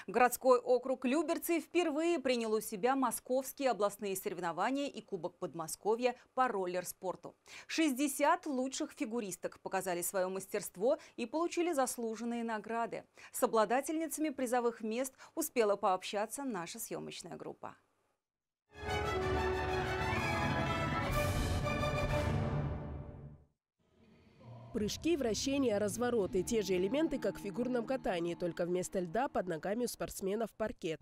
Городской округ Люберцы впервые принял у себя московские областные соревнования и Кубок Подмосковья по роллер-спорту. 60 лучших фигуристок показали свое мастерство и получили заслуженные награды. С обладательницами призовых мест успела пообщаться наша съемочная группа. Прыжки, вращения, развороты – те же элементы, как в фигурном катании, только вместо льда под ногами у спортсменов паркет.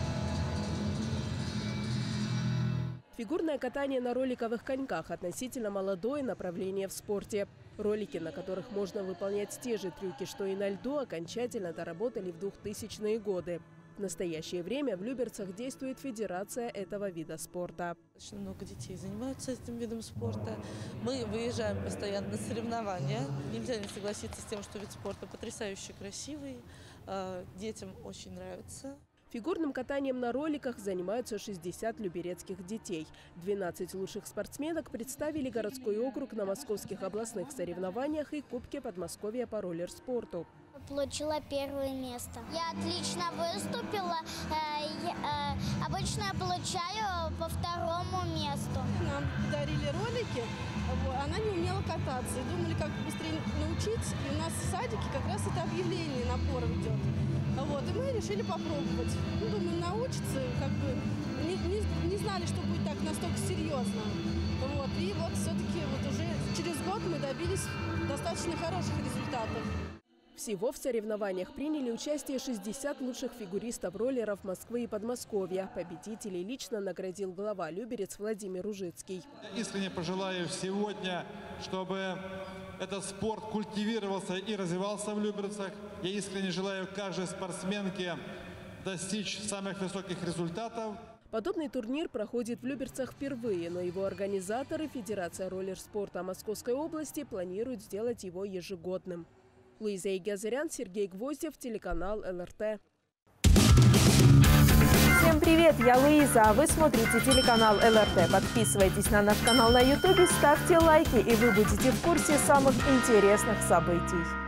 Фигурное катание на роликовых коньках – относительно молодое направление в спорте. Ролики, на которых можно выполнять те же трюки, что и на льду, окончательно доработали в 2000-е годы. В настоящее время в Люберцах действует федерация этого вида спорта. Очень много детей занимаются этим видом спорта. Мы выезжаем постоянно на соревнования. Нельзя не согласиться с тем, что вид спорта потрясающе красивый. Детям очень нравится. Фигурным катанием на роликах занимаются 60 люберецких детей. 12 лучших спортсменок представили городской округ на московских областных соревнованиях и Кубке Подмосковья по роллер-спорту. Получила первое место. Я отлично выступила. Обычно я получаю по второму месту. Нам подарили ролики, она не умела кататься. И думали, как быстрее научить. И у нас в садике как раз это объявление, набор идет. И мы решили попробовать. Думаю, научиться, не знали, что будет так настолько серьезно. И все-таки уже через год мы добились достаточно хороших результатов. Всего в соревнованиях приняли участие 60 лучших фигуристов-роллеров Москвы и Подмосковья. Победителей лично наградил глава Люберец Владимир Ужицкий. Я искренне пожелаю сегодня, чтобы этот спорт культивировался и развивался в Люберцах. Я искренне желаю каждой спортсменке достичь самых высоких результатов. Подобный турнир проходит в Люберцах впервые, но его организаторы, Федерация роллер-спорта Московской области, планируют сделать его ежегодным. Луиза Игазарян, Сергей Гвоздев, телеканал ЛРТ. Всем привет, я Луиза, а вы смотрите телеканал ЛРТ. Подписывайтесь на наш канал на YouTube, ставьте лайки, и вы будете в курсе самых интересных событий.